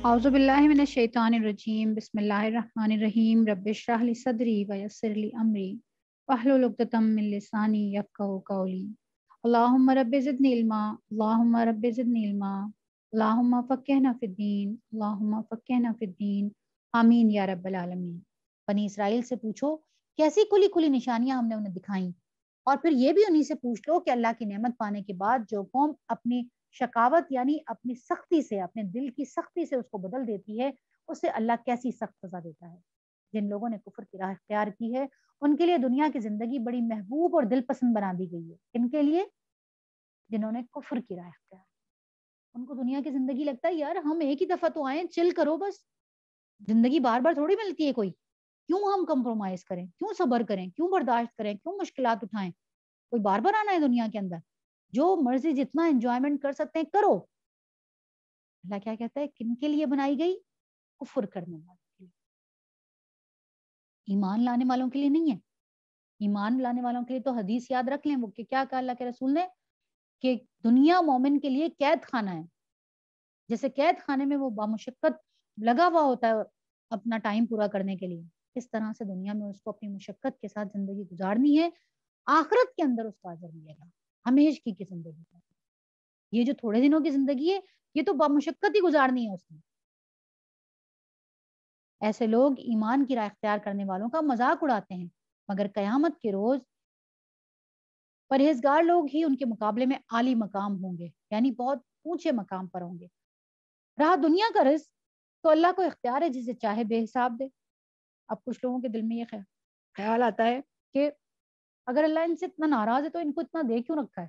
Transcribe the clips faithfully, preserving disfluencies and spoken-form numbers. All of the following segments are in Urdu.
औज़ु बिल्लाहि मिनश शैतानिर रजीम बिस्मिल्लाहिर रहमानिर रहीम रब्बिश इश्रह ली सदरी व यस्सिर ली अमरी वहलुल उक़दतम मिन लिसानी यफ़क़हू क़ौली। अल्लाहुम्मा रब्बि ज़िदनी इल्मा अल्लाहुम्मा रब्बि ज़िदनी इल्मा अल्लाहुम्मा फ़क़्क़िहना फ़िद्दीन अल्लाहुम्मा फ़क़्क़िहना फ़िद्दीन आमीन या रब्बल आलमीन। बनी इसराइल से पूछो कैसी खुली खुली निशानियां हमने उन्हें दिखाई, और फिर ये भी उन्हीं से पूछ लो कि अल्लाह की नेमत पाने के बाद जो कौम अपनी शकावत यानी अपनी सख्ती से, अपने दिल की सख्ती से उसको बदल देती है, उसे अल्लाह कैसी सख्त सजा देता है। जिन लोगों ने कुफ्र की राह इख्तियार की है उनके लिए दुनिया की जिंदगी बड़ी महबूब और दिलपसंद बना दी गई है। इनके लिए जिन्होंने कुफ्र की राह इख्तियार, उनको दुनिया की जिंदगी लगता है यार हम एक ही दफा तो आए, चिल करो बस, जिंदगी बार बार थोड़ी मिलती है कोई, क्यों हम कंप्रोमाइज करें, क्यों सब्र करें, क्यों बर्दाश्त करें, क्यों मुश्किलात उठाएं, कोई बार बार आना है दुनिया के अंदर, जो मर्जी जितना एंजॉयमेंट कर सकते हैं करो। अल्लाह क्या कहता है, किन के लिए बनाई गई? कुफ्र करने वालों के लिए, ईमान लाने वालों के लिए नहीं है। ईमान लाने वालों के लिए तो हदीस याद रख लें, वो कि क्या कहा अल्लाह के रसूल ने कि दुनिया मोमिन के लिए कैद खाना है। जैसे कैद खाने में वो बामुशक्कत लगा हुआ होता है अपना टाइम पूरा करने के लिए, इस तरह से दुनिया में उसको अपनी मुशक्कत के साथ जिंदगी गुजारनी है। आखिरत के अंदर उसका अजर मिलेगा हमेशा की जिंदगी का। ये जो थोड़े दिनों की जिंदगी है ये तो बामुशक्कत ही गुजारनी है उसने। ऐसे लोग ईमान की राह इख्तियार करने वालों का मजाक उड़ाते हैं, मगर कयामत के रोज परहेजगार लोग ही उनके मुकाबले में आली मकाम होंगे, यानी बहुत ऊंचे मकाम पर होंगे। रहा दुनिया का रिस्क तो अल्लाह को इख्तियार है, जिसे चाहे बेहिसाब दे। अब कुछ लोगों के दिल में ये ख्याल आता है कि अगर अल्लाह इनसे इतना नाराज है तो इनको इतना दे क्यों रखा है,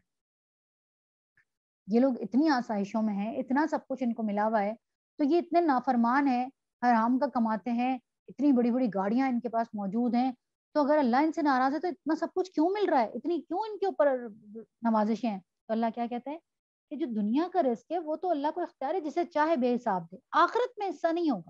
ये लोग इतनी आसाइशों में हैं, इतना सब कुछ इनको मिला हुआ है, तो ये इतने नाफरमान है, हराम का कमाते हैं, इतनी बड़ी बड़ी गाड़ियां इनके पास मौजूद हैं, तो अगर अल्लाह इनसे नाराज है तो इतना सब कुछ क्यों मिल रहा है, इतनी क्यों इनके ऊपर नवाजिशें हैं। तो अल्लाह क्या कहता है कि जो दुनिया का रिस्क है वो तो अल्लाह को इख्तियार है, जिसे चाहे बेहिसाब दे, आखिरत में हिस्सा नहीं होगा।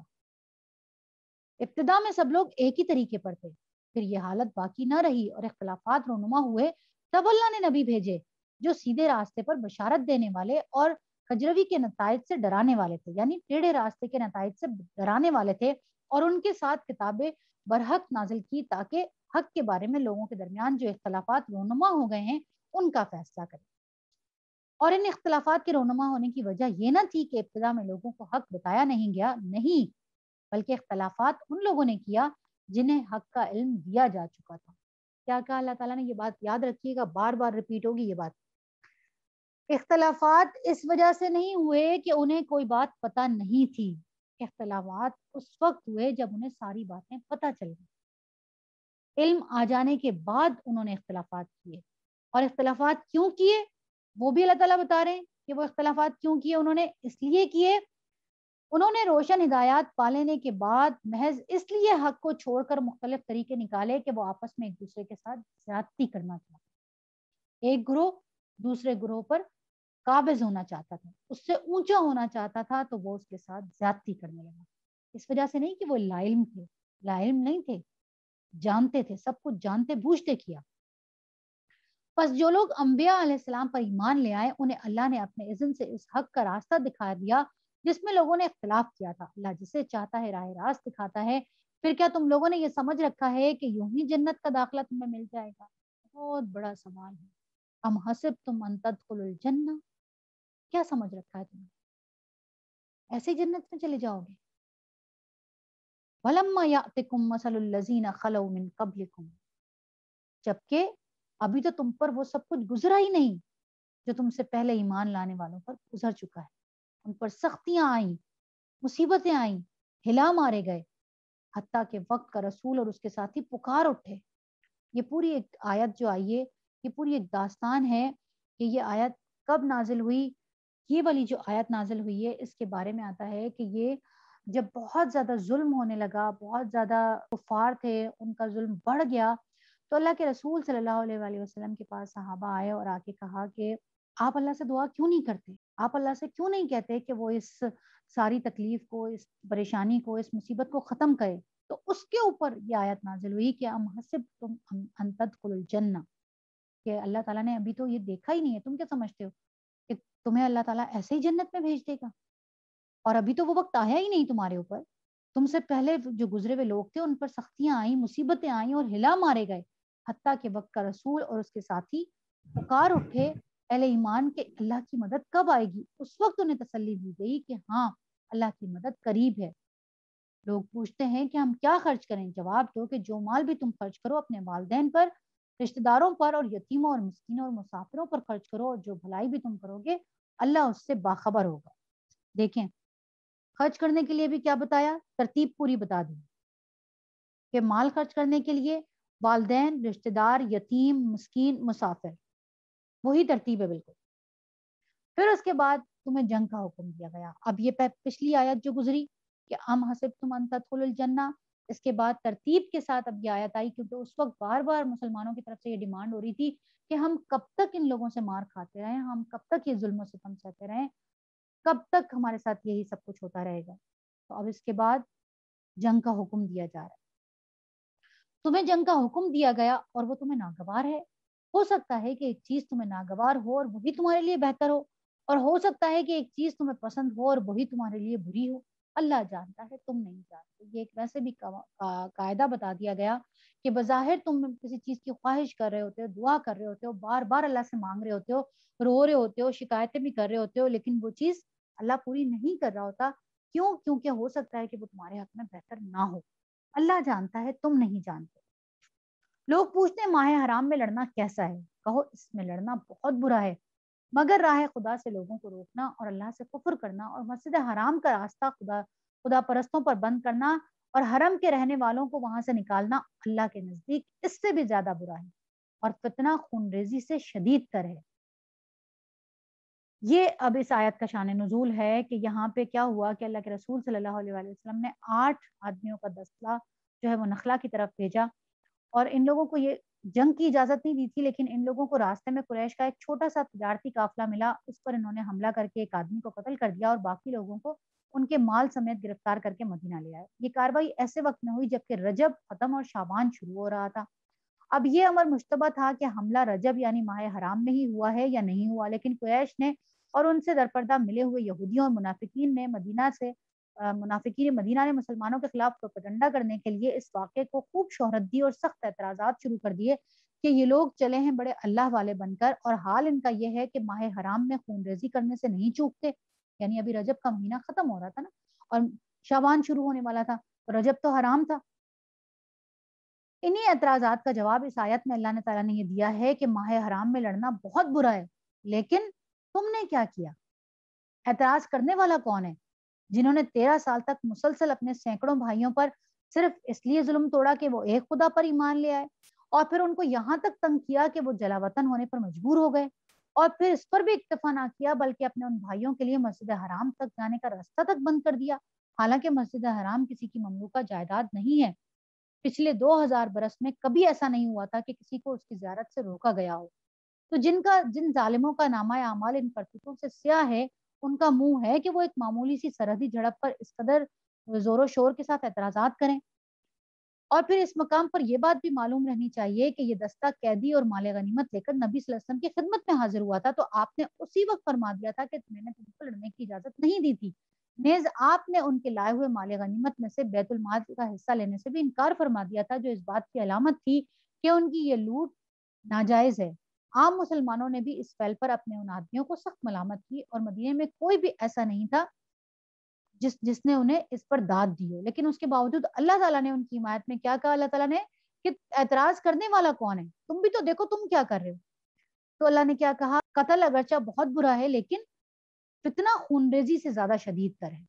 इब्तिदा में सब लोग एक ही तरीके पर थे, फिर ये हालत बाकी ना रही और इख्तलाफात रोनुमा हुए, तब अल्लाह ने नबी भेजे जो सीधे रास्ते पर बशारत देने वाले और खजरवी के नताइज से डराने वाले थे, यानी टेढ़े रास्ते के नताइज से डराने वाले थे, और उनके साथ किताबें बरहक नाजिल की ताकि हक के बारे में लोगों के दरमियान जो इख्तलाफात रोनुमा हो गए हैं उनका फैसला करें। और इन इख्तलाफात के रोनुमा होने की वजह यह ना थी कि इब्तिदा में लोगों को हक बताया नहीं गया, नहीं, बल्कि इख्तलाफात उन लोगों ने किया जिन्हें हक का इल्म दिया जा चुका था। क्या कहा अल्लाह ताला ने, ये बात याद रखिएगा, बार बार रिपीट होगी ये बात। इख्तलाफात इस वजह से नहीं हुए कि उन्हें कोई बात पता नहीं थी, इख्तलाफात उस वक्त हुए जब उन्हें सारी बातें पता चल गई। इल्म आ जाने के बाद उन्होंने इख्तलाफात किए, और इख्तलाफात क्यों किए वो भी अल्लाह ताला बता रहे हैं कि वो इख्तलाफात क्यों किए। उन्होंने इसलिए किए, उन्होंने रोशन हिदायत पा लेने के बाद महज इसलिए हक को छोड़कर मुख्तलिफ तरीके निकाले कि वो आपस में एक दूसरे के साथ ज्यादती करना चाहते, एक ग्रोह दूसरे ग्रोह पर काबिज होना चाहता था, उससे ऊंचा होना चाहता था, तो वो उसके साथ ज्यादती करने लगा। इस वजह से नहीं कि वो लाइल्म थे, लाइल्म नहीं थे, जानते थे, सब कुछ जानते बूझते किया। बस जो लोग अंबिया अलैहिस्सलाम पर ईमान ले आए उन्हें अल्लाह ने अपने इज़्न से इस हक का रास्ता दिखा दिया जिसमें लोगों ने इख्तिलाफ किया था। अल्लाह जिसे चाहता है राह रास्त दिखाता है। फिर क्या तुम लोगों ने ये समझ रखा है कि यूं ही जन्नत का दाखिला तुम्हें मिल जाएगा? बहुत बड़ा सवाल है। अम हसिबतुम अन तदखुलुल जन्नह, क्या समझ रखा है तुमने, ऐसे ही जन्नत में चले जाओगे? वलम्मा यातिकुम मसलुल लज़ीना खलौ मिन क़ब्लिकुम, जबकि अभी तो तुम पर वो सब कुछ गुजरा ही नहीं जो तुमसे पहले ईमान लाने वालों पर गुजर चुका है। उन पर सख्तियां आई, मुसीबतें आई, हिला मारे गए, हत्ता के वक्त का रसूल और उसके साथी पुकार उठे। ये पूरी एक आयत जो आई है, ये पूरी एक दास्तान है कि ये आयत कब नाजिल हुई। ये वाली जो आयत नाजिल हुई है इसके बारे में आता है कि ये जब बहुत ज्यादा जुल्म होने लगा, बहुत ज्यादा कुफार थे, उनका जुल्म बढ़ गया, तो अल्लाह के रसूल सल्लल्लाहु अलैहि वसल्लम के पास सहाबा आए और आके कहा कि आप अल्लाह से दुआ क्यों नहीं करते, आप अल्लाह से क्यों नहीं कहते कि वो इस सारी तकलीफ को, इस परेशानी को, इस मुसीबत को खत्म करे। तो उसके ऊपर ये आयत नाजिल हुई कि अम हसिबतुम अन तदखुलुल जन्नह, कि अल्लाह ताला ने अभी तो ये देखा ही नहीं है, तुम क्या समझते हो कि तुम्हें अल्लाह ताला ऐसे ही जन्नत में भेज देगा? اور ابھی تو وہ وقت آیا ہی نہیں تمہارے اوپر. تم سے پہلے جو گزرے ہوئے لوگ تھے ان پر سختیاں آئیں، مصیبتیں آئیں اور ہلا مارے گئے، حتیٰ کہ وقت کا رسول اور اس کے ساتھی پکار اٹھے اہل ایمان کے اللہ کی مدد کب آئے گی. اس وقت انہیں تسلی دی گئی کہ ہاں اللہ کی مدد قریب ہے. لوگ پوچھتے ہیں کہ ہم کیا خرچ کریں. جواب دو کہ جو مال بھی تم خرچ کرو اپنے والدین پر، رشتہ داروں پر اور یتیموں اور مسکینوں اور مسافروں پر خرچ کرو، اور جو بھلائی بھی تم کرو گے اللہ اس سے باخبر ہوگا. دیکھیں خرچ کرنے کے لیے بھی کیا بتایا، ترتیب پوری بتا دی کہ مال خرچ کرنے کے لیے والدین، رشتہ دار، یتیم، مسکین، مسافر، وہی ترتیب ہے بالکل. پھر اس کے بعد تمہیں جنگ کا حکم دیا گیا. اب یہ پچھلی آیت جو گزری کہ ام حسبتم ان تدخلوا الجنہ، اس کے بعد ترتیب کے ساتھ اب یہ آیت آئی، کیونکہ اس وقت بار بار مسلمانوں کی طرف سے یہ ڈیمانڈ ہو رہی تھی کہ ہم کب تک ان لوگوں سے مار کھاتے رہیں، ہم کب تک یہ ظلم و ستم سہتے رہیں، کب تک ہمارے ساتھ یہی سب کچھ ہوتا رہے گا. تو اب اس کے بعد جنگ کا حکم دیا جا رہا ہے. تمہیں جنگ کا حکم دیا گیا اور وہ تمہیں ناگوار ہے. ہو سکتا ہے کہ ایک چیز تمہیں ناگوار ہو اور وہی تمہارے لیے بہتر ہو، اور ہو سکتا ہے کہ ایک چیز تمہیں پسند ہو اور وہی تمہارے لیے بری ہو. اللہ جانتا ہے، تم نہیں جانتے. یہ ایک ویسے بھی قاعدہ بتا دیا گیا کہ بظاہر تم کسی چیز کی خواہش کر رہے ہوتے ہو، دعا کر رہے ہوتے ہو، بار بار اللہ سے مانگ رہے ہوتے ہو، رو رہے ہوتے ہو، شکایتیں بھی کر رہے ہوتے ہو، لیکن وہ چیز اللہ پوری نہیں کر رہا ہوتا. کیوں؟ کیونکہ ہو سکتا ہے کہ وہ تمہارے حق میں بہتر نہ ہو. اللہ جانتا ہے، تم نہیں جانتے. لوگ پوچھتے ہیں ماہ حرام میں لڑنا کیسا ہے. کہو اس میں لڑنا بہت برا ہے، مگر راہ خدا سے لوگوں کو روکنا اور اللہ سے کفر کرنا اور مسجد حرام کا راستہ خدا خدا پرستوں پر بند کرنا اور حرم کے رہنے والوں کو وہاں سے نکالنا اللہ کے نزدیک اس سے بھی زیادہ برا ہے، اور فتنہ خون ریزی سے شدید تر ہے. یہ اب اس آیت کا شان نزول ہے کہ یہاں پہ کیا ہوا کہ اللہ کے رسول صلی اللہ علیہ وآلہ وسلم نے آٹھ آدمیوں کا دستہ جو ہے وہ نخلا کی طرف بھیجا، اور ان لوگوں کو یہ جنگ کی اجازت نہیں دی تھی، لیکن ان لوگوں کو راستے میں قریش کا ایک چھوٹا سا تجارتی قافلہ ملا، اس پر انہوں نے حملہ کر کے ایک آدمی کو قتل کر دیا اور باقی لوگوں کو ان کے مال سمیت گرفتار کر کے مدینہ لے آئے. یہ کاروائی ایسے وقت میں ہوئی جبکہ رجب ختم اور شعبان شروع ہو رہا تھا. اب یہ امر مشتبہ تھا کہ حملہ رجب یعنی ماہ حرام میں ہی ہوا ہے یا نہیں ہوا، لیکن قریش نے اور ان سے درپردہ ملے ہوئے یہودیوں اور منافقین نے مدینہ سے منافقین مدینہ نے مسلمانوں کے خلاف پروپیگنڈا کرنے کے لیے اس واقعے کو خوب شہرت دی اور سخت اعتراضات شروع کر دیے کہ یہ لوگ چلے ہیں بڑے اللہ والے بن کر، اور حال ان کا یہ ہے کہ ماہ حرام میں خون ریزی کرنے سے نہیں چوکتے. یعنی ابھی رجب کا مہینہ ختم ہو رہا تھا نا، اور شعبان شروع ہونے والا تھا، تو رجب تو حرام تھا. انہی اعتراضات کا جواب اس آیت میں اللہ نے تعالیٰ نے یہ دیا ہے کہ ماہ حرام میں لڑنا بہت برا ہے، لیکن تم نے کیا کیا؟ اعتراض کرنے والا کون ہے؟ جنہوں نے تیرہ سال تک مسلسل اپنے سینکڑوں بھائیوں پر صرف اس لیے ظلم توڑا کہ وہ ایک خدا پر ایمان لے آئے، اور پھر ان کو یہاں تک تنگ کیا کہ وہ جلا وطن ہونے پر مجبور ہو گئے، اور پھر اس پر بھی اکتفا نہ کیا بلکہ اپنے ان بھائیوں کے لیے مسجد حرام تک جانے کا راستہ تک بند کر دیا، حالانکہ مسجد حرام کسی کی مملوکہ جائیداد نہیں ہے. پچھلے دو ہزار برس میں کبھی ایسا نہیں ہوا تھا کہ کسی کو اس کی زیارت سے روکا گیا ہو. تو جن کا جن ظالموں کا نامہ اعمال ان کرتوتوں سے سیاہ ہے، ان کا منہ ہے کہ وہ ایک معمولی سی سرحدی جھڑپ پر اس قدر زور و شور کے ساتھ اعتراضات کریں. اور پھر اس مقام پر یہ بات بھی معلوم رہنی چاہیے کہ یہ دستہ قیدی اور مال غنیمت لے کر نبی صلی اللہ علیہ وسلم کی خدمت میں حاضر ہوا تھا، تو آپ نے اسی وقت فرما دیا تھا کہ میں نے تم کو لڑنے کی اجازت نہیں دی تھی. نیز آپ نے ان کے لائے ہوئے مال غنیمت میں سے بیت المال کا حصہ لینے سے بھی انکار فرما دیا تھا، جو اس بات کی علامت تھی کہ ان کی یہ لوٹ ناجائز ہے. عام مسلمانوں نے بھی اس فعل پر اپنے ان آدمیوں کو سخت ملامت کی، اور مدینے میں کوئی بھی ایسا نہیں تھا جس جس نے انہیں اس پر داد دی ہو. لیکن اس کے باوجود اللہ تعالیٰ نے ان کی حمایت میں کیا کہا اللہ تعالیٰ نے کہ اعتراض کرنے والا کون ہے، تم بھی تو دیکھو تم کیا کر رہے ہو. تو اللہ نے کیا کہا، قتل اگرچہ بہت برا ہے لیکن فتنہ خونریزی سے زیادہ شدید تر ہے.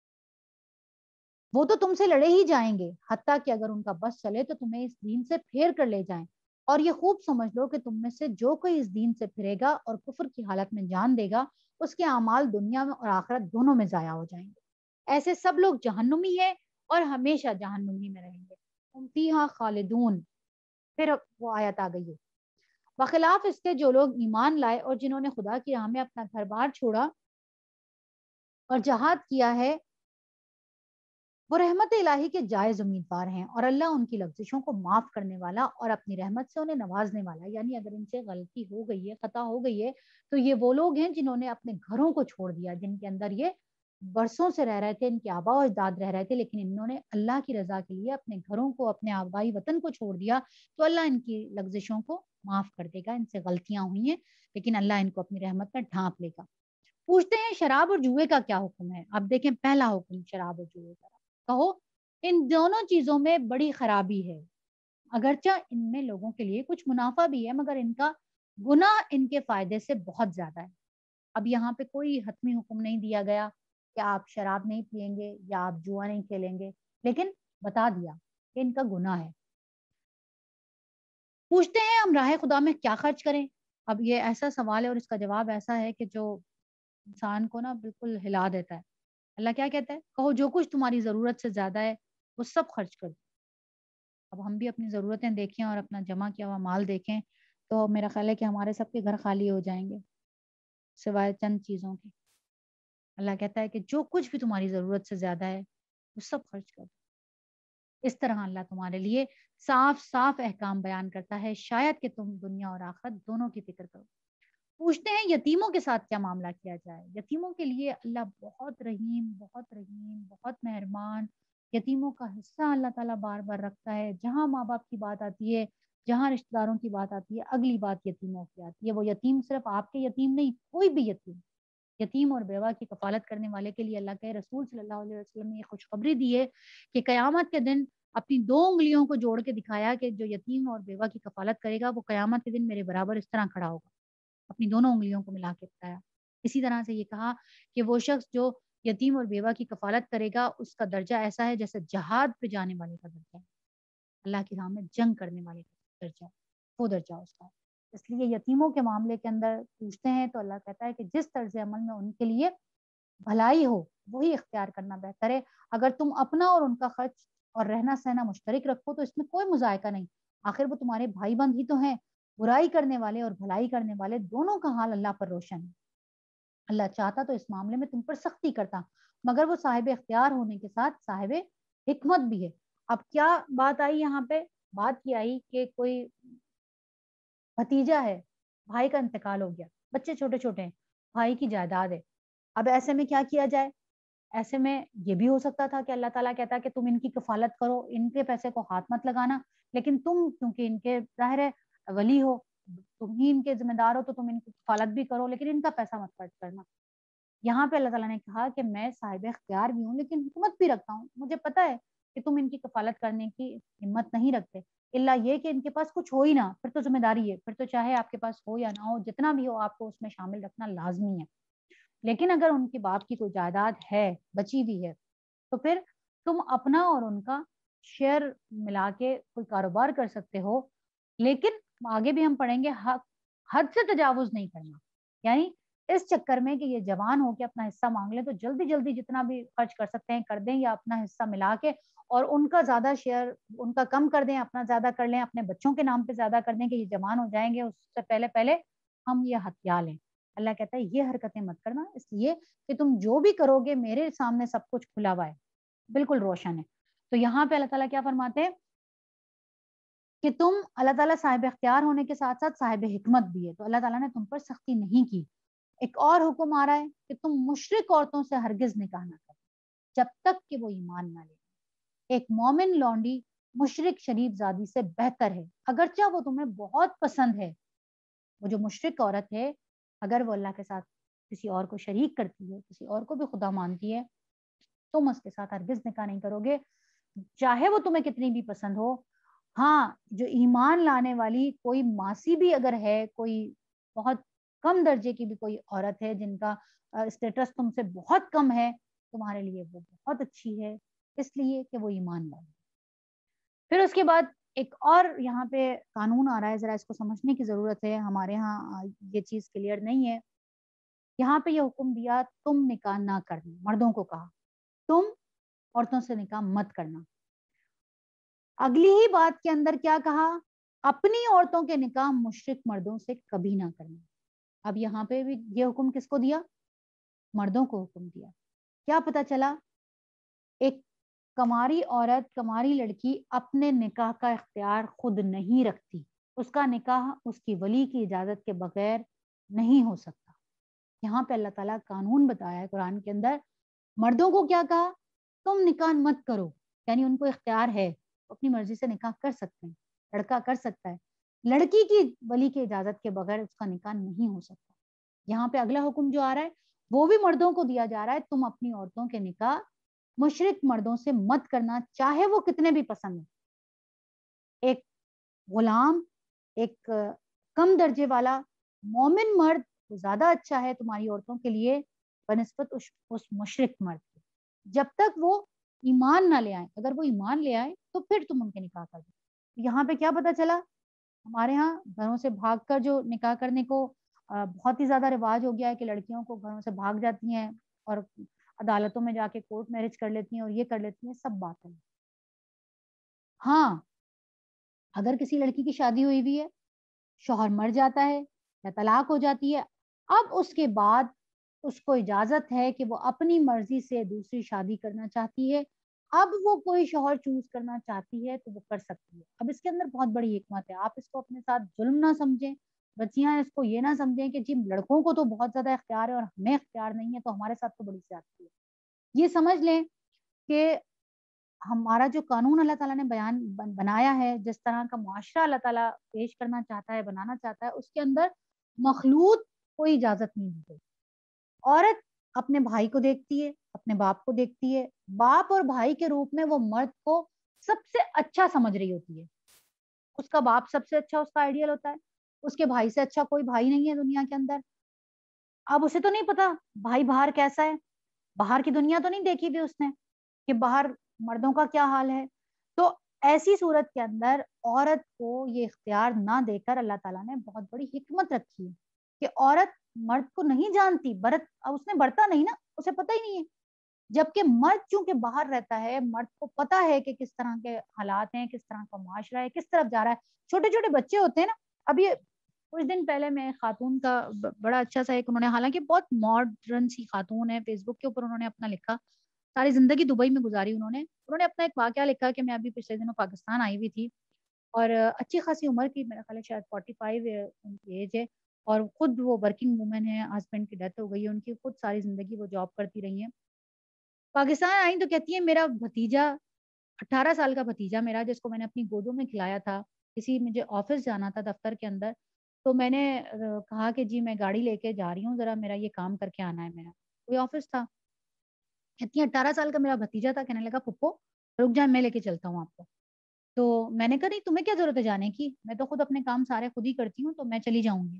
وہ تو تم سے لڑے ہی جائیں گے، حتیٰ کہ اگر ان کا بس چلے تو تمہیں اس دین سے پھیر کر لے جائیں. اور یہ خوب سمجھ لو کہ تم میں سے جو کوئی اس دین سے پھرے گا اور کفر کی حالت میں جان دے گا، اس کے اعمال دنیا میں اور آخرت دونوں میں ضائع ہو جائیں گے. ایسے سب لوگ جہنمی ہیں اور ہمیشہ جہنمی میں رہیں گے. ہم فیہا خالدون. پھر وہ آیت آ گئی ہے، بخلاف اس کے جو لوگ ایمان لائے اور جنہوں نے خدا کی راہ میں اپنا گھر بار چھوڑا اور جہاد کیا ہے، وہ رحمت الہی کے جائز امیدوار ہیں، اور اللہ ان کی لغزشوں کو معاف کرنے والا اور اپنی رحمت سے انہیں نوازنے والا. یعنی اگر ان سے غلطی ہو گئی ہے، خطا ہو گئی ہے، تو یہ وہ لوگ ہیں جنہوں نے اپنے گھروں کو چھوڑ دیا، جن کے اندر یہ برسوں سے رہ رہے تھے، ان کے آبا و اجداد رہ رہے تھے، لیکن انہوں نے اللہ کی رضا کے لیے اپنے گھروں کو، اپنے آبائی وطن کو چھوڑ دیا، تو اللہ ان کی لغزشوں کو معاف کر دے گا. ان سے غلطیاں ہوئی ہیں لیکن اللہ ان کو اپنی رحمت میں ڈھانپ لے گا. پوچھتے ہیں شراب اور جوئے کا کیا حکم ہے. اب دیکھیں پہلا حکم شراب اور جوئے کا، کہو ان دونوں چیزوں میں بڑی خرابی ہے، اگرچہ ان میں لوگوں کے لیے کچھ منافع بھی ہے مگر ان کا گناہ ان کے فائدے سے بہت زیادہ ہے. اب یہاں پہ کوئی حتمی حکم نہیں دیا گیا کہ آپ شراب نہیں پیئیں گے یا آپ جوا نہیں کھیلیں گے، لیکن بتا دیا کہ ان کا گناہ ہے. پوچھتے ہیں ہم راہ خدا میں کیا خرچ کریں. اب یہ ایسا سوال ہے اور اس کا جواب ایسا ہے کہ جو انسان کو نا بالکل ہلا دیتا ہے. اللہ کیا کہتا ہے؟ کہو جو کچھ تمہاری ضرورت سے زیادہ ہے وہ سب خرچ کر دو. اب ہم بھی اپنی ضرورتیں دیکھیں اور اپنا جمع کیا ہوا مال دیکھیں تو میرا خیال ہے کہ ہمارے سب کے گھر خالی ہو جائیں گے سوائے چند چیزوں کے. اللہ کہتا ہے کہ جو کچھ بھی تمہاری ضرورت سے زیادہ ہے وہ سب خرچ کر دو. اس طرح اللہ تمہارے لیے صاف صاف احکام بیان کرتا ہے، شاید کہ تم دنیا اور آخرت دونوں کی فکر کرو. پوچھتے ہیں یتیموں کے ساتھ کیا معاملہ کیا جائے. یتیموں کے لیے اللہ بہت رحیم بہت رحیم بہت مہربان. یتیموں کا حصہ اللہ تعالیٰ بار بار رکھتا ہے. جہاں ماں باپ کی بات آتی ہے، جہاں رشتہ داروں کی بات آتی ہے، اگلی بات یتیموں کی آتی ہے. وہ یتیم صرف آپ کے یتیم نہیں، کوئی بھی یتیم. یتیم اور بیوہ کی کفالت کرنے والے کے لیے اللہ کے رسول صلی اللہ علیہ وسلم نے یہ خوشخبری دی ہے کہ قیامت کے دن اپنی دو انگلیوں کو جوڑ کے دکھایا کہ جو یتیم اور بیوہ کی کفالت کرے گا وہ قیامت کے دن میرے برابر اس طرح کھڑا ہوگا. اپنی دونوں انگلیوں کو ملا کے بتایا. اسی طرح سے یہ کہا کہ وہ شخص جو یتیم اور بیوہ کی کفالت کرے گا اس کا درجہ ایسا ہے جیسے جہاد پہ جانے والے کا درجہ ہے، اللہ کی راہ میں جنگ کرنے والے کا درجہ، وہ درجہ اس کا. اس لیے یتیموں کے معاملے کے اندر پوچھتے ہیں تو اللہ کہتا ہے کہ جس طرز عمل میں ان کے لیے بھلائی ہو وہی اختیار کرنا بہتر ہے. اگر تم اپنا اور ان کا خرچ اور رہنا سہنا مشترک رکھو تو اس میں کوئی مذائقہ نہیں، آخر وہ تمہارے بھائی بند ہی تو ہیں. برائی کرنے والے اور بھلائی کرنے والے دونوں کا حال اللہ پر روشن ہے. اللہ چاہتا تو اس معاملے میں تم پر سختی کرتا مگر وہ صاحب اختیار ہونے کے ساتھ صاحب حکمت بھی ہے. اب کیا بات آئی یہاں پہ؟ بات یہ آئی کہ کوئی بھتیجا ہے، بھائی کا انتقال ہو گیا، بچے چھوٹے چھوٹے ہیں، بھائی کی جائیداد ہے. اب ایسے میں کیا کیا جائے؟ ایسے میں یہ بھی ہو سکتا تھا کہ اللہ تعالیٰ کہتا کہ تم ان کی کفالت کرو، ان کے پیسے کو ہاتھ مت لگانا، لیکن تم کیونکہ ان کے ظاہر ہے ولی ہو، تم ہی ان کے ذمہ دار ہو تو تم ان کی کفالت بھی کرو لیکن ان کا پیسہ مت خرچ کرنا. یہاں پہ اللہ تعالیٰ نے کہا کہ میں صاحب اختیار بھی ہوں لیکن حکمت بھی رکھتا ہوں. مجھے پتا ہے کہ تم ان کی کفالت کرنے کی ہمت نہیں رکھتے، اللہ یہ کہ ان کے پاس کچھ ہو ہی نہ، پھر تو ذمہ داری ہے، پھر تو چاہے آپ کے پاس ہو یا نہ ہو، جتنا بھی ہو آپ کو اس میں شامل رکھنا لازمی ہے. لیکن اگر ان کے باپ کی کوئی جائیداد ہے، بچی بھی ہے، تو پھر تم اپنا اور ان کا شیئر ملا کے کوئی کاروبار کر سکتے ہو. لیکن آگے بھی ہم پڑھیں گے حد سے تجاوز نہیں کرنا، یعنی اس چکر میں کہ یہ جوان ہو کے اپنا حصہ مانگ لیں تو جلدی جلدی جتنا بھی خرچ کر سکتے ہیں کر دیں، یا اپنا حصہ ملا کے اور ان کا زیادہ شیئر ان کا کم کر دیں، اپنا زیادہ کر لیں، اپنے بچوں کے نام پہ زیادہ کر دیں کہ یہ جوان ہو جائیں گے اس سے پہلے پہلے ہم یہ ہتھیار لیں. اللہ کہتا ہے یہ حرکتیں مت کرنا، اس لیے کہ تم جو بھی کرو گے میرے سامنے سب کچھ کھلا ہوا ہے، بالکل روشن ہے. تو یہاں پہ اللہ تعالیٰ کیا فرماتے ہیں کہ تم اللہ تعالیٰ صاحب اختیار ہونے کے ساتھ ساتھ صاحب حکمت بھی ہے، تو اللہ تعالیٰ نے تم پر سختی نہیں کی. ایک اور حکم آ رہا ہے کہ تم مشرک عورتوں سے ہرگز نکاح نہ کرو جب تک کہ وہ ایمان نہ لے. ایک مومن لونڈی مشرک شریف زادی سے بہتر ہے، اگرچہ وہ تمہیں بہت پسند ہے. وہ جو مشرک عورت ہے اگر وہ اللہ کے ساتھ کسی اور کو شریک کرتی ہے، کسی اور کو بھی خدا مانتی ہے، تم اس کے ساتھ ہرگز نکاح نہیں کرو گے چاہے وہ تمہیں کتنی بھی پسند ہو. ہاں جو ایمان لانے والی کوئی ماسی بھی اگر ہے، کوئی بہت کم درجے کی بھی کوئی عورت ہے جن کا اسٹیٹس تم سے بہت کم ہے، تمہارے لیے وہ بہت اچھی ہے اس لیے کہ وہ ایمان لائے. پھر اس کے بعد ایک اور یہاں پہ قانون آ رہا ہے، ذرا اس کو سمجھنے کی ضرورت ہے، ہمارے ہاں یہ چیز کلیئر نہیں ہے. یہاں پہ یہ حکم دیا تم نکاح نہ کرنا، مردوں کو کہا تم عورتوں سے نکاح مت کرنا. اگلی ہی بات کے اندر کیا کہا؟ اپنی عورتوں کے نکاح مشرک مردوں سے کبھی نہ کرنا. اب یہاں پہ بھی یہ حکم کس کو دیا؟ مردوں کو حکم دیا. کیا پتا چلا؟ ایک کماری عورت، کماری لڑکی اپنے نکاح کا اختیار خود نہیں رکھتی، اس کا نکاح اس کی ولی کی اجازت کے بغیر نہیں ہو سکتا. یہاں پہ اللہ تعالیٰ قانون بتایا ہے قرآن کے اندر مردوں کو کیا کہا؟ تم نکاح مت کرو، یعنی ان کو اختیار ہے، اپنی مرضی سے نکاح کر سکتے ہیں، لڑکا کر سکتا ہے، لڑکی کی ولی کی اجازت کے بغیر اس کا نکاح نہیں ہو سکتا۔ یہاں پہ اگلا حکم جو آ رہا ہے وہ بھی مردوں کو دیا جا رہا ہے، تم اپنی عورتوں کے نکاح مشرک مردوں سے مت کرنا، چاہے وہ کتنے بھی پسند ہیں۔ ایک غلام، ایک کم درجے والا مومن مرد زیادہ اچھا ہے تمہاری عورتوں کے لیے بنسبت اس مشرک مرد کے، جب تک وہ ایمان نہ لے آئے۔ اگر وہ ایمان لے آئے تو پھر تم ان کے نکاح کر دو۔ یہاں پہ کیا پتا چلا؟ ہمارے ہاں گھروں سے بھاگ کر جو نکاح کرنے کو بہت ہی زیادہ رواج ہو گیا ہے کہ لڑکیوں کو گھروں سے بھاگ جاتی ہیں اور عدالتوں میں جا کے کورٹ میرج کر لیتی ہیں اور یہ کر لیتی ہیں، سب بات ہے۔ ہاں اگر کسی لڑکی کی شادی ہوئی ہوئی ہے، شوہر مر جاتا ہے یا طلاق ہو جاتی ہے، اب اس کے بعد اس کو اجازت ہے کہ وہ اپنی مرضی سے دوسری شادی کرنا چاہتی ہے، اب وہ کوئی شوہر چوز کرنا چاہتی ہے تو وہ کر سکتی ہے۔ اب اس کے اندر بہت بڑی حکمت ہے، آپ اس کو اپنے ساتھ ظلم نہ سمجھیں، بچیاں اس کو یہ نہ سمجھیں کہ جی لڑکوں کو تو بہت زیادہ اختیار ہے اور ہمیں اختیار نہیں ہے تو ہمارے ساتھ تو بڑی زیادتی ہے۔ یہ سمجھ لیں کہ ہمارا جو قانون اللہ تعالیٰ نے بیان بنایا ہے، جس طرح کا معاشرہ اللہ تعالیٰ پیش کرنا چاہتا ہے، بنانا چاہتا ہے، اس کے اندر مخلوط کوئی اجازت نہیں دی گئی۔ عورت اپنے بھائی کو دیکھتی ہے، اپنے باپ کو دیکھتی ہے، باپ اور بھائی کے روپ میں وہ مرد کو سب سے اچھا سمجھ رہی ہوتی ہے۔ اس کا باپ سب سے اچھا اس کا آئیڈیل ہوتا ہے، اس کے بھائی سے اچھا کوئی بھائی نہیں ہے دنیا کے اندر۔ اب اسے تو نہیں پتا بھائی باہر کیسا ہے، باہر کی دنیا تو نہیں دیکھی بھی اس نے کہ باہر مردوں کا کیا حال ہے۔ تو ایسی صورت کے اندر عورت کو یہ اختیار نہ دے کر اللہ تعالیٰ نے بہت بڑی حکمت رکھی ہے کہ عورت مرد کو نہیں جانتی، برت اس نے برتا نہیں نا، اسے پتہ ہی نہیں ہے۔ جبکہ مرد چونکہ باہر رہتا ہے، مرد کو پتا ہے کہ کس طرح کے حالات ہیں، کس طرح کا معاشرہ ہے، کس طرف جا رہا ہے۔ چھوٹے چھوٹے بچے ہوتے ہیں نا، اب یہ کچھ دن پہلے میں خاتون کا بڑا اچھا سا ایک انہوں نے، حالانکہ بہت ماڈرن سی خاتون ہے، فیس بک کے اوپر انہوں نے اپنا لکھا، ساری زندگی دبئی میں گزاری انہوں نے انہوں نے اپنا ایک واقعہ لکھا کہ میں ابھی پچھلے دنوں پاکستان آئی ہوئی تھی اور اچھی خاصی عمر کی، میرا خیال ہے شاید فورٹی فائیو ان کی ایج ہے، اور خود وہ ورکنگ وومن ہے، ہسبینڈ کی ڈیتھ ہو گئی ہے ان کی، خود ساری زندگی وہ جاب کرتی رہی ہیں۔ پاکستان آئی تو کہتی ہے میرا بھتیجا، اٹھارہ سال کا بھتیجا میرا، جس کو میں نے اپنی گودوں میں کھلایا تھا، کسی مجھے آفس جانا تھا دفتر کے اندر، تو میں نے کہا کہ جی میں گاڑی لے کے جا رہی ہوں، ذرا میرا یہ کام کر کے آنا ہے، میرا کوئی آفس تھا۔ کہتی ہے اٹھارہ سال کا میرا بھتیجا تھا، کہنے لگا پھپھو رک جائیں میں لے کے چلتا ہوں آپ کو۔ تو میں نے کہا نہیں تمہیں کیا ضرورت ہے جانے کی، میں تو خود اپنے کام سارے خود ہی کرتی ہوں، تو میں چلی جاؤں گی،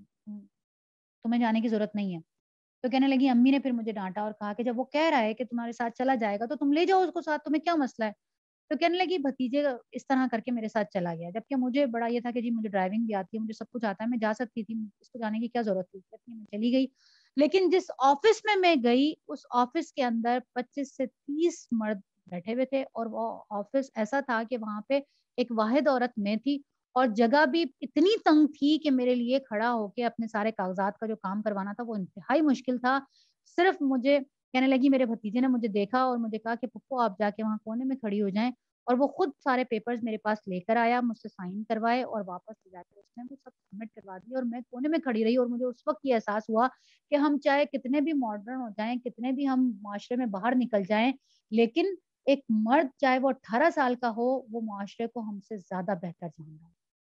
تمہیں جانے کی ضرورت نہیں ہے۔ تو کہنے لگی امی نے پھر مجھے ڈانٹا اور کہا کہ جب وہ کہہ رہا ہے کہ تمہارے ساتھ چلا جائے گا تو تم لے جاؤ اس کو ساتھ، تمہیں کیا مسئلہ ہے۔ تو کہنے لگی بھتیجے اس طرح کر کے میرے ساتھ چلا گیا، جبکہ مجھے بڑا یہ تھا کہ جی مجھے ڈرائیونگ بھی آتی ہے، مجھے سب کچھ آتا ہے، میں جا سکتی تھی، اس کو جانے کی کیا ضرورت تھی، میں چلی گئی۔ لیکن جس آفس میں میں گئی، اس آفس کے اندر پچیس سے تیس مرد بیٹھے ہوئے تھے، اور وہ آفس ایسا تھا کہ وہاں پہ ایک واحد عورت میں تھی، اور جگہ بھی اتنی تنگ تھی کہ میرے لیے کھڑا ہو کے اپنے سارے کاغذات کا جو کام کروانا تھا وہ انتہائی مشکل تھا۔ صرف مجھے کہنے لگی، میرے بھتیجے نے مجھے دیکھا اور مجھے کہا کہ پپو آپ جا کے وہاں کونے میں کھڑی ہو جائیں، اور وہ خود سارے پیپرز میرے پاس لے کر آیا، مجھ سے سائن کروائے اور واپس لے جا کے اس نے وہ سب سبمٹ کروا دی، اور میں کونے میں کھڑی رہی، اور مجھے اس وقت یہ احساس ہوا کہ ہم چاہے کتنے بھی ماڈرن ہو جائیں، کتنے بھی ہم معاشرے میں باہر نکل جائیں، لیکن ایک مرد چاہے وہ اٹھارہ سال کا ہو، وہ معاشرے کو ہم سے زیادہ بہتر جان رہا ہے۔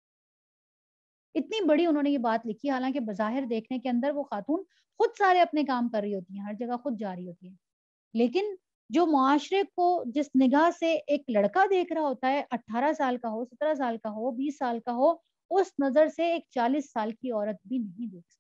اتنی بڑی انہوں نے یہ بات لکھی، حالانکہ بظاہر دیکھنے کے اندر وہ خاتون خود سارے اپنے کام کر رہی ہوتی ہیں، ہر جگہ خود جا رہی ہوتی ہیں، لیکن جو معاشرے کو جس نگاہ سے ایک لڑکا دیکھ رہا ہوتا ہے، اٹھارہ سال کا ہو، سترہ سال کا ہو، بیس سال کا ہو، اس نظر سے ایک چالیس سال کی عورت بھی نہیں دیکھ سکتی۔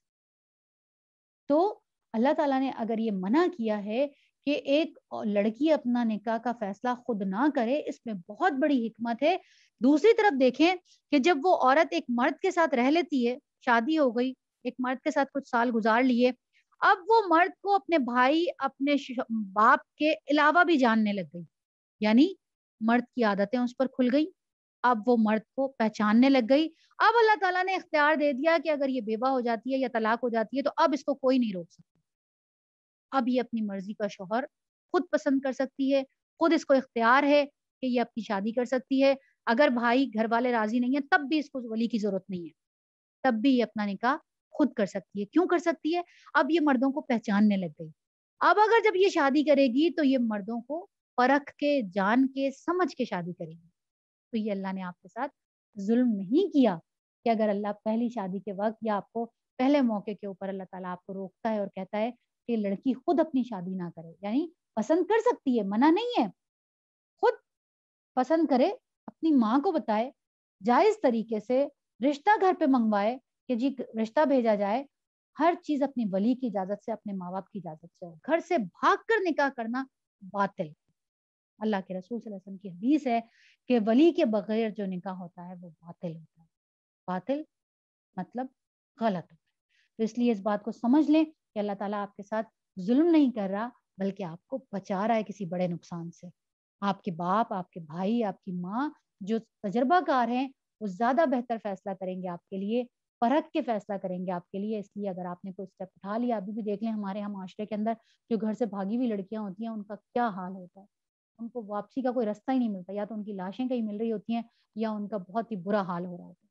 تو اللہ تعالیٰ نے اگر یہ منع کیا ہے کہ ایک لڑکی اپنا نکاح کا فیصلہ خود نہ کرے، اس میں بہت بڑی حکمت ہے۔ دوسری طرف دیکھیں کہ جب وہ عورت ایک مرد کے ساتھ رہ لیتی ہے، شادی ہو گئی، ایک مرد کے ساتھ کچھ سال گزار لیے، اب وہ مرد کو اپنے بھائی، اپنے باپ کے علاوہ بھی جاننے لگ گئی، یعنی مرد کی عادتیں اس پر کھل گئی، اب وہ مرد کو پہچاننے لگ گئی۔ اب اللہ تعالیٰ نے اختیار دے دیا کہ اگر یہ بیوہ ہو جاتی ہے یا طلاق ہو جاتی ہے تو اب اس کو کوئی نہیں روک سکتا، اب یہ اپنی مرضی کا شوہر خود پسند کر سکتی ہے، خود اس کو اختیار ہے کہ یہ اپنی شادی کر سکتی ہے۔ اگر بھائی گھر والے راضی نہیں ہیں تب بھی اس کو ولی کی ضرورت نہیں ہے، تب بھی یہ اپنا نکاح خود کر سکتی ہے۔ کیوں کر سکتی ہے؟ اب یہ مردوں کو پہچاننے لگ گئی، اب اگر جب یہ شادی کرے گی تو یہ مردوں کو پرکھ کے جان کے سمجھ کے شادی کرے گی. تو یہ اللہ نے آپ کے ساتھ ظلم نہیں کیا کہ اگر اللہ پہلی شادی کے وقت یا آپ کو پہلے موقع کے اوپر اللہ تعالیٰ آپ کو روکتا ہے اور کہتا ہے کہ لڑکی خود اپنی شادی نہ کرے, یعنی پسند کر سکتی ہے, منع نہیں ہے, خود پسند کرے, اپنی ماں کو بتائے, جائز طریقے سے رشتہ گھر پہ منگوائے کہ جی رشتہ بھیجا جائے, ہر چیز اپنی ولی کی اجازت سے, اپنے ماں باپ کی اجازت سے ہو. گھر سے بھاگ کر نکاح کرنا باطل. اللہ کے رسول صلی اللہ علیہ وسلم کی حدیث ہے کہ ولی کے بغیر جو نکاح ہوتا ہے وہ باطل ہوتا ہے. باطل مطلب غلط ہوتا ہے. تو اس لیے اس بات کو سمجھ لیں کہ اللہ تعالیٰ آپ کے ساتھ ظلم نہیں کر رہا, بلکہ آپ کو بچا رہا ہے کسی بڑے نقصان سے. آپ کے باپ, آپ کے بھائی, آپ کی ماں جو تجربہ کار ہیں وہ زیادہ بہتر فیصلہ کریں گے آپ کے لیے, پرکھ کے فیصلہ کریں گے آپ کے لیے. اس لیے اگر آپ نے کوئی اسٹیپ اٹھا لیا, ابھی بھی دیکھ لیں ہمارے یہاں معاشرے کے اندر جو گھر سے بھاگی ہوئی لڑکیاں ہوتی ہیں ان کا کیا حال ہوتا ہے. ان کو واپسی کا کوئی رستہ ہی نہیں ملتا, یا تو ان کی لاشیں کہیں مل رہی ہوتی ہیں یا ان کا بہت ہی برا حال ہو رہا ہوتا ہے.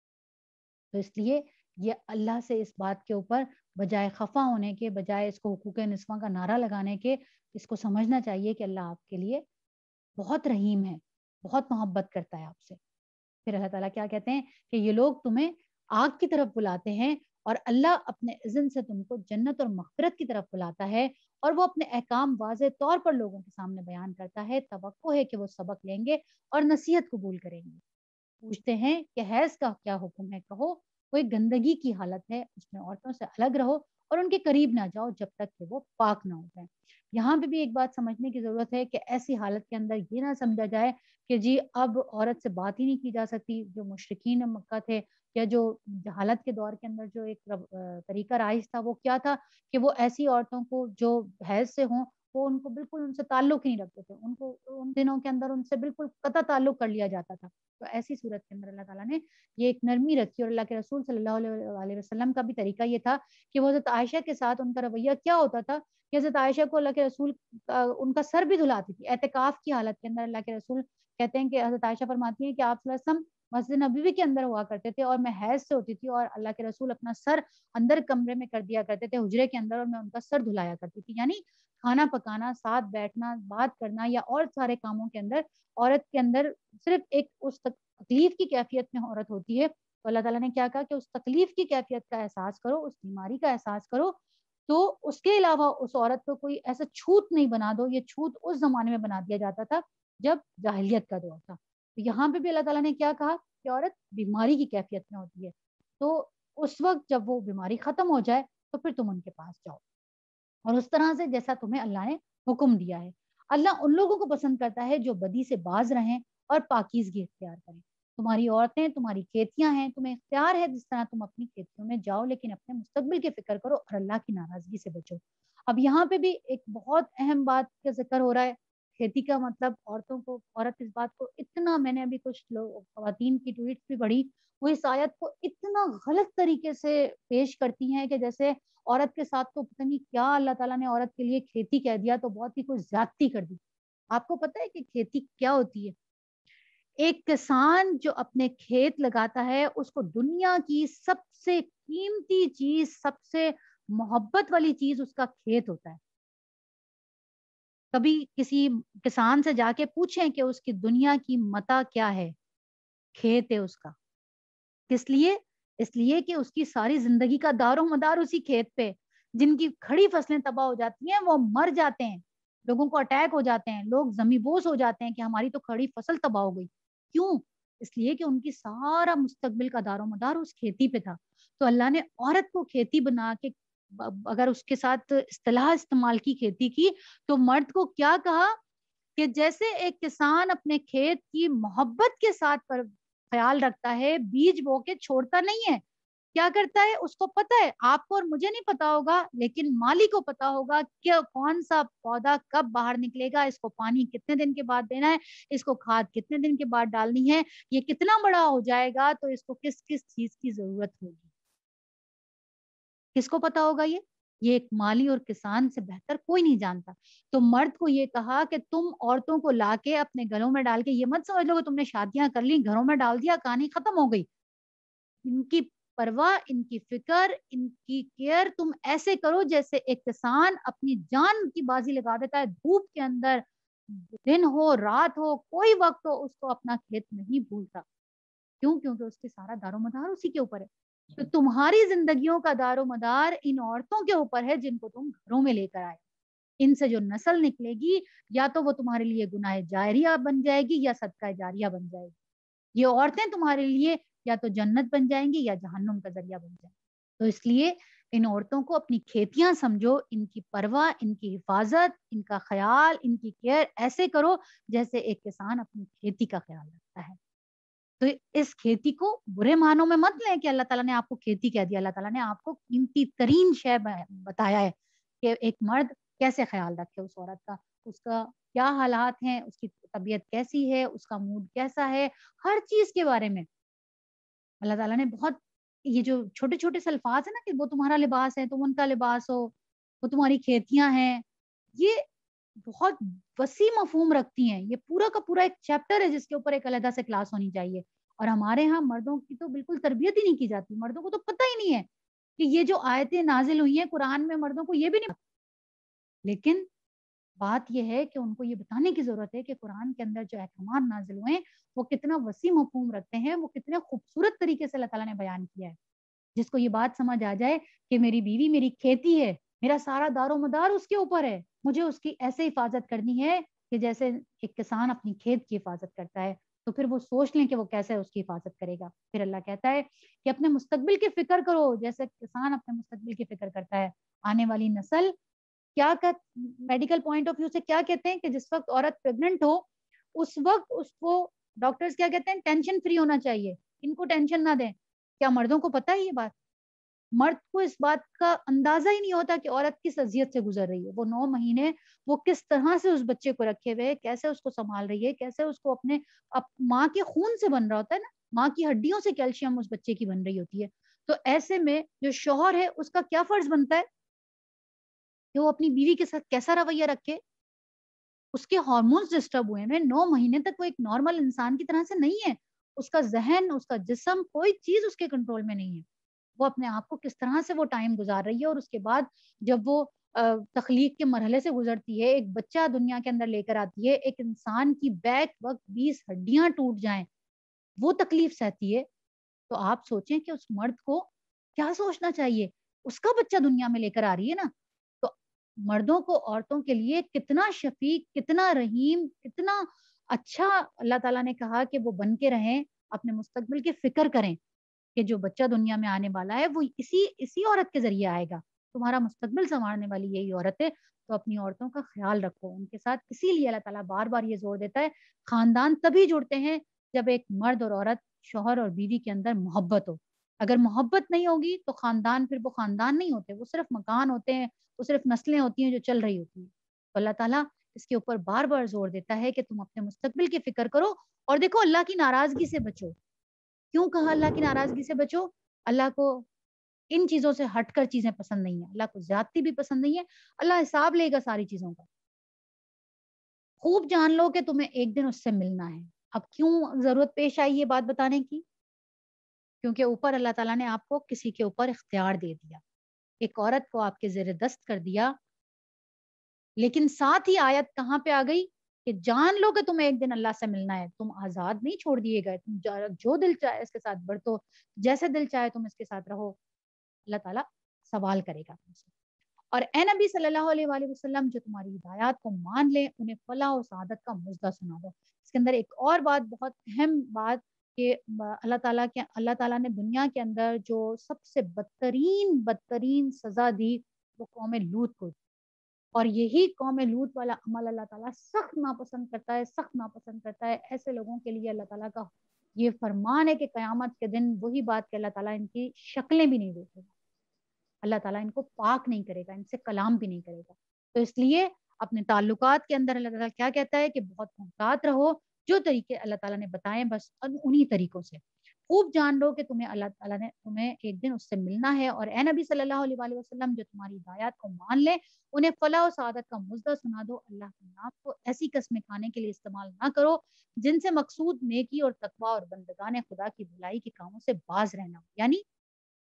تو اس لیے یہ اللہ سے اس بات کے اوپر بجائے خفا ہونے کے, بجائے اس کو حقوق نسواں کا نعرہ لگانے کے, اس کو سمجھنا چاہیے کہ اللہ آپ کے لیے بہت رحیم ہے, بہت محبت کرتا ہے آپ سے. پھر اللہ تعالیٰ کیا کہتے ہیں کہ یہ لوگ تمہیں آگ کی طرف بلاتے ہیں اور اللہ اپنے اذن سے تم کو جنت اور مغفرت کی طرف بلاتا ہے, اور وہ اپنے احکام واضح طور پر لوگوں کے سامنے بیان کرتا ہے. توقع ہے کہ وہ سبق لیں گے اور نصیحت قبول کریں گے. پوچھتے ہیں کہ حیض کا کیا حکم ہے, کہو وہ ایک گندگی کی حالت ہے, اس میں عورتوں سے الگ رہو اور ان کے قریب نہ جاؤ جب تک کہ وہ پاک نہ ہو جائیں. یہاں پہ بھی ایک بات سمجھنے کی ضرورت ہے کہ ایسی حالت کے اندر یہ نہ سمجھا جائے کہ جی اب عورت سے بات ہی نہیں کی جا سکتی. جو مشرکین مکہ تھے یا جو حالت کے دور کے اندر جو ایک طریقہ رائج تھا وہ کیا تھا کہ وہ ایسی عورتوں کو جو حیض سے ہوں وہ ان کو بالکل ان سے تعلق ہی نہیں رکھتے تھے, ان کو ان دنوں کے اندر ان سے بالکل قطع تعلق کر لیا جاتا تھا. تو ایسی صورت کے اندر اللہ تعالیٰ نے یہ ایک نرمی رکھی, اور اللہ کے رسول صلی اللہ علیہ وسلم کا بھی طریقہ یہ تھا کہ وہ حضرت عائشہ کے ساتھ ان کا رویہ کیا ہوتا تھا کہ حضرت عائشہ کو اللہ کے رسول ان کا سر بھی دھلاتی تھی. اعتکاف کی حالت کے اندر اللہ کے رسول کہتے ہیں کہ حضرت عائشہ فرماتی ہیں کہ آپ صلی اللہ علیہ وسلم مسجد نبوی کے اندر ہوا کرتے تھے اور میں حیض سے ہوتی تھی, اور اللہ کے رسول اپنا سر اندر کمرے میں کر دیا کرتے تھے حجرے کے اندر, اور میں ان کا سر دھلایا کرتی تھی. یعنی کھانا پکانا, ساتھ بیٹھنا, بات کرنا یا اور سارے کاموں کے اندر عورت کے اندر صرف ایک اس تکلیف کی کیفیت میں عورت ہوتی ہے. تو اللہ تعالیٰ نے کیا کہا کہ اس تکلیف کی کیفیت کا احساس کرو, اس بیماری کا احساس کرو, تو اس کے علاوہ اس عورت کو کوئی ایسا چھوت نہیں بنا دو. یہ چھوت اس زمانے میں بنا دیا جاتا تھا جب جاہلیت کا دور تھا. تو یہاں پہ بھی اللہ تعالیٰ نے کیا کہا کہ عورت بیماری کی کیفیت میں ہوتی ہے, تو اس وقت جب وہ بیماری ختم ہو جائے تو پھر تم ان کے پاس جاؤ, اور اس طرح سے جیسا تمہیں اللہ نے حکم دیا ہے. اللہ ان لوگوں کو پسند کرتا ہے جو بدی سے باز رہیں اور پاکیزگی اختیار کریں. تمہاری عورتیں تمہاری کھیتیاں ہیں, تمہیں اختیار ہے جس طرح تم اپنی کھیتیوں میں جاؤ, لیکن اپنے مستقبل کی فکر کرو اور اللہ کی ناراضگی سے بچو. اب یہاں پہ بھی ایک بہت اہم بات کا ذکر ہو رہا ہے. کھیتی کا مطلب عورتوں کو, عورت اس بات کو اتنا, میں نے ابھی کچھ لوگ خواتین کی ٹویٹس بھی پڑھی, وہ اس آیت کو اتنا غلط طریقے سے پیش کرتی ہیں کہ جیسے عورت کے ساتھ تو پتہ نہیں کیا اللہ تعالیٰ نے عورت کے لیے کھیتی کہہ دیا, تو بہت ہی کوئی زیادتی کر دی. آپ کو پتہ ہے کہ کھیتی کیا ہوتی ہے؟ ایک کسان جو اپنے کھیت لگاتا ہے اس کو دنیا کی سب سے قیمتی چیز, سب سے محبت والی چیز اس کا کھیت ہوتا ہے. کبھی کسی کسان سے جا کے پوچھیں کہ اس کی دنیا کی متاع کیا ہے, کھیت ہے اس کا. کس لیے؟ اس لیے کہ اس کی ساری زندگی کا دار و مدار اسی کھیت پہ. جن کی کھڑی فصلیں تباہ ہو جاتی ہیں وہ مر جاتے ہیں, لوگوں کو اٹیک ہو جاتے ہیں, لوگ زمیں بوس ہو جاتے ہیں کہ ہماری تو کھڑی فصل تباہ ہو گئی. کیوں؟ اس لیے کہ ان کی سارا مستقبل کا دار و مدار اس کھیتی پہ تھا. تو اللہ نے عورت کو کھیتی بنا کے, اگر اس کے ساتھ اصطلاح استعمال کی کھیتی کی, تو مرد کو کیا کہا کہ جیسے ایک کسان اپنے کھیت کی محبت کے ساتھ پر خیال رکھتا ہے, بیج بو کے چھوڑتا نہیں ہے. کیا کرتا ہے؟ اس کو پتا ہے, آپ کو اور مجھے نہیں پتا ہوگا لیکن مالی کو پتا ہوگا کہ کون سا پودا کب باہر نکلے گا, اس کو پانی کتنے دن کے بعد دینا ہے, اس کو کھاد کتنے دن کے بعد ڈالنی ہے, یہ کتنا بڑا ہو جائے گا تو اس کو کس کس چیز کی ضرورت ہوگی. کس کو پتا ہوگا یہ؟ یہ ایک مالی اور کسان سے بہتر کوئی نہیں جانتا. تو مرد کو یہ کہا کہ تم عورتوں کو لا کے اپنے گھروں میں ڈال کے, یہ مت سمجھ لو کہ تم نے شادیاں کر لی, گھروں میں ڈال دیا, کہانی ختم ہو گئی. ان کی پرواہ، ان کی فکر، ان کی کیئر تم ایسے کرو جیسے ایک کسان اپنی جان کی بازی لگا دیتا ہے دھوپ کے اندر، دن ہو رات ہو کوئی وقت ہو اس کو اپنا کھیت نہیں بھولتا. کیوں؟ کیونکہ اس کے سارا دار و مدار اسی کے اوپر ہے. تو تمہاری زندگیوں کا دار و مدار ان عورتوں کے اوپر ہے جن کو تم گھروں میں لے کر آئے. ان سے جو نسل نکلے گی یا تو وہ تمہارے لیے گناہ جاریہ بن جائے گی یا صدقہ جاریہ بن جائے گی. یہ عورتیں تمہارے لیے یا تو جنت بن جائیں گی یا جہنم کا ذریعہ بن جائیں گی. تو اس لیے ان عورتوں کو اپنی کھیتیاں سمجھو، ان کی پرواہ، ان کی حفاظت، ان کا خیال، ان کی کیئر ایسے کرو جیسے ایک کسان اپنی کھیتی کا خیال رکھتا ہے. تو اس کھیتی کو برے معنوں میں مت لیں کہ اللہ تعالیٰ نے آپ کو کھیتی کہہ دیا. اللہ تعالیٰ نے آپ کو قیمتی ترین شے بتایا ہے کہ ایک مرد کیسے خیال رکھے اس عورت کا، اس کا کیا حالات ہیں، اس کی طبیعت کیسی ہے، اس کا موڈ کیسا ہے، ہر چیز کے بارے میں اللہ تعالیٰ نے بہت. یہ جو چھوٹے چھوٹے سے الفاظ ہیں نا کہ وہ تمہارا لباس ہے تم ان کا لباس ہو، وہ تمہاری کھیتیاں ہیں، یہ بہت وسیع مفہوم رکھتی ہیں. یہ پورا کا پورا ایک چیپٹر ہے جس کے اوپر ایک علیحدہ سے کلاس ہونی چاہیے. اور ہمارے ہاں مردوں کی تو بالکل تربیت ہی نہیں کی جاتی. مردوں کو تو پتہ ہی نہیں ہے کہ یہ جو آیتیں نازل ہوئی ہیں قرآن میں، مردوں کو یہ بھی نہیں. لیکن بات یہ ہے کہ ان کو یہ بتانے کی ضرورت ہے کہ قرآن کے اندر جو احکامات نازل ہوئے ہیں وہ کتنا وسیع مفہوم رکھتے ہیں، وہ کتنے خوبصورت طریقے سے اللہ تعالیٰ نے بیان کیا ہے. جس کو یہ بات سمجھ آ جائے کہ میری بیوی میری کھیتی ہے، میرا سارا دار و مدار اس کے اوپر ہے، مجھے اس کی ایسے حفاظت کرنی ہے کہ جیسے ایک کسان اپنی کھیت کی حفاظت کرتا ہے. تو پھر وہ سوچ لیں کہ وہ کیسے اس کی حفاظت کرے گا. پھر اللہ کہتا ہے کہ اپنے مستقبل کی فکر کرو جیسے کسان اپنے مستقبل کی فکر کرتا ہے. آنے والی نسل کیا میڈیکل پوائنٹ آف ویو سے کیا کہتے ہیں کہ جس وقت عورت پریگننٹ ہو اس وقت اس کو ڈاکٹرز کیا کہتے ہیں، ٹینشن فری ہونا چاہیے، ان کو ٹینشن نہ دیں. کیا مردوں کو پتہ ہے یہ بات؟ مرد کو اس بات کا اندازہ ہی نہیں ہوتا کہ عورت کس اذیت سے گزر رہی ہے. وہ نو مہینے وہ کس طرح سے اس بچے کو رکھے ہوئے، کیسے اس کو سنبھال رہی ہے، کیسے اس کو اپنے ماں کے خون سے بن رہا ہوتا ہے نا، ماں کی ہڈیوں سے کیلشیم اس بچے کی بن رہی ہوتی ہے. تو ایسے میں جو شوہر ہے اس کا کیا فرض بنتا ہے کہ وہ اپنی بیوی کے ساتھ کیسا رویہ رکھے. اس کے ہارمونز ڈسٹرب ہوئے ہیں، نو مہینے تک وہ ایک نارمل انسان کی طرح سے نہیں ہے. اس کا ذہن، اس کا جسم، کوئی چیز اس کے کنٹرول میں نہیں ہے. وہ اپنے آپ کو کس طرح سے وہ ٹائم گزار رہی ہے. اور اس کے بعد جب وہ تخلیق کے مرحلے سے گزرتی ہے، ایک بچہ دنیا کے اندر لے کر آتی ہے، ایک انسان کی بیک وقت بیس ہڈیاں ٹوٹ جائیں وہ تکلیف سہتی ہے. تو آپ سوچیں کہ اس مرد کو کیا سوچنا چاہیے. اس کا بچہ دنیا میں لے کر آ رہی ہے نا. تو مردوں کو عورتوں کے لیے کتنا شفیق، کتنا رحیم، کتنا اچھا اللہ تعالیٰ نے کہا کہ وہ بن کے رہیں، اپنے مستقبل کی فکر کریں کہ جو بچہ دنیا میں آنے والا ہے وہ اسی اسی عورت کے ذریعے آئے گا. تمہارا مستقبل سنوارنے والی یہی عورت ہے. تو اپنی عورتوں کا خیال رکھو ان کے ساتھ. اسی لیے اللہ تعالیٰ بار بار یہ زور دیتا ہے خاندان تبھی جڑتے ہیں جب ایک مرد اور عورت، شوہر اور بیوی کے اندر محبت ہو. اگر محبت نہیں ہوگی تو خاندان پھر وہ خاندان نہیں ہوتے، وہ صرف مکان ہوتے ہیں، وہ صرف نسلیں ہوتی ہیں جو چل رہی ہوتی ہیں. تو اللہ تعالیٰ اس کے اوپر بار بار زور دیتا ہے کہ تم اپنے مستقبل کی فکر کرو. اور دیکھو اللہ کی ناراضگی سے بچو. کیوں کہا اللہ کی ناراضگی سے بچو؟ اللہ کو ان چیزوں سے ہٹ کر چیزیں پسند نہیں ہیں. اللہ کو زیادتی بھی پسند نہیں ہے. اللہ حساب لے گا ساری چیزوں کا. خوب جان لو کہ تمہیں ایک دن اس سے ملنا ہے. اب کیوں ضرورت پیش آئی یہ بات بتانے کی؟ کیونکہ اوپر اللہ تعالیٰ نے آپ کو کسی کے اوپر اختیار دے دیا، ایک عورت کو آپ کے زیر دست کر دیا. لیکن ساتھ ہی آیت کہاں پہ آ گئی کہ جان لو کہ تمہیں ایک دن اللہ سے ملنا ہے. تم آزاد نہیں چھوڑ دیے گئے. تم جو دل چاہے اس کے ساتھ برتو، جیسے دل چاہے تم اس کے ساتھ رہو. اللہ تعالیٰ سوال کرے گا تم سے. اور اے نبی صلی اللہ علیہ وآلہ وسلم جو تمہاری ہدایات کو مان لیں انہیں فلاح و سعادت کا مژدہ سنا دو. اس کے اندر ایک اور بات، بہت اہم بات، کہ اللہ تعالیٰ کے اللہ تعالیٰ نے دنیا کے اندر جو سب سے بدترین بدترین سزا دی وہ قوم لوط کو. اور یہی قوم لوط والا عمل اللہ تعالیٰ سخت ناپسند کرتا ہے، سخت ناپسند کرتا ہے. ایسے لوگوں کے لیے اللہ تعالیٰ کا یہ فرمان ہے کہ قیامت کے دن وہی بات کہ اللہ تعالیٰ ان کی شکلیں بھی نہیں دیکھے گا. اللہ تعالیٰ ان کو پاک نہیں کرے گا، ان سے کلام بھی نہیں کرے گا. تو اس لیے اپنے تعلقات کے اندر اللہ تعالیٰ کیا کہتا ہے کہ بہت محتاط رہو. جو طریقے اللہ تعالیٰ نے بتائے بس انہی طریقوں سے. خوب جان لو کہ تمہیں اللہ تعالیٰ نے تمہیں ایک دن اس سے ملنا ہے. اور اے نبی صلی اللہ علیہ وآلہ وسلم جو تمہاری ہدایات کو مان لے انہیں فلاح و سعادت کا مژدہ سنا دو. اللہ کے نام کو ایسی قسمیں کھانے کے لیے استعمال نہ کرو جن سے مقصود نیکی اور تقویٰ اور بندگان خدا کی بھلائی کے کاموں سے باز رہنا ہو. یعنی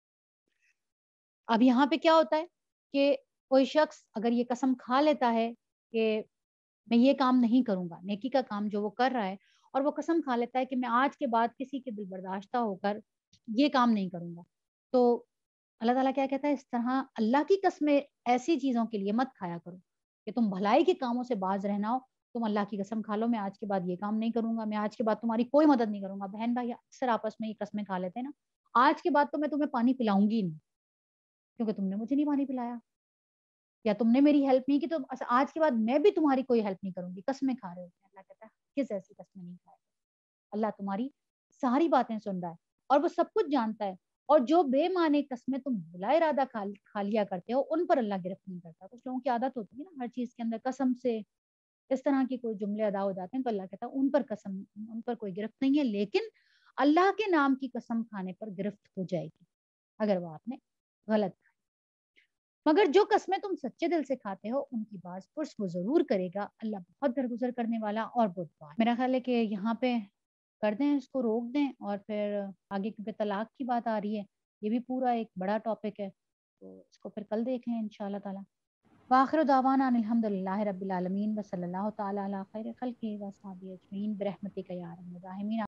اب یہاں پہ کیا ہوتا ہے کہ کوئی شخص اگر یہ قسم کھا لیتا ہے کہ میں یہ کام نہیں کروں گا، نیکی کا کام جو وہ کر رہا ہے، اور وہ قسم کھا لیتا ہے کہ میں آج کے بعد کسی کے دل برداشتہ ہو کر یہ کام نہیں کروں گا، تو اللہ تعالیٰ کیا کہتا ہے، اس طرح اللہ کی قسمیں ایسی چیزوں کے لیے مت کھایا کرو کہ تم بھلائی کے کاموں سے باز رہنا ہو، تم اللہ کی قسم کھا لو میں آج کے بعد یہ کام نہیں کروں گا، میں آج کے بعد تمہاری کوئی مدد نہیں کروں گا۔ بہن بھائی اکثر آپس میں یہ قسمیں کھا لیتے ہیں نا، آج کے بعد تو میں تمہیں پانی پلاؤں گی نہیں کیونکہ تم نے مجھے نہیں پانی پلایا، یا تم نے میری ہیلپ نہیں کی، تو آج کے بعد میں بھی تمہاری کوئی ہیلپ نہیں کروں گی۔ قسمیں کھا رہے ہوتے ہیں، اللہ کہتا ہے کس ایسی قسمیں نہیں کھائے، اللہ تمہاری ساری باتیں سن رہا ہے اور وہ سب کچھ جانتا ہے، اور جو بے معنی قسمیں تم بلا ارادہ کھا لیا کرتے ہو ان پر اللہ گرفت نہیں کرتا۔ کچھ لوگوں کی عادت ہوتی ہے نا ہر چیز کے اندر قسم سے اس طرح کی کوئی جملے ادا ہو جاتے ہیں، تو اللہ کہتا ہے ان پر قسم، ان پر کوئی گرفت نہیں ہے، لیکن اللہ کے نام کی قسم کھانے پر گرفت ہو جائے گی اگر وہ آپ نے غلط کھائی۔ مگر جو قسمیں تم سچے دل سے کھاتے ہو ان کی باز پرس وہ ضرور کرے گا، اللہ بہت درگزر کرنے والا اور بردبار۔ میرا خیال ہے کہ یہاں پہ کر دیں، اس کو روک دیں، اور پھر آگے کیونکہ طلاق کی بات آ رہی ہے، یہ بھی پورا ایک بڑا ٹاپک ہے، تو اس کو پھر کل دیکھیں انشاءاللہ تعالی۔ وآخر دعوانا ان الحمد للہ رب العالمین، وصلی اللہ تعالی علی خیر خلقہ واصحابہ اجمعین برحمتک یا ارحم الراحمین۔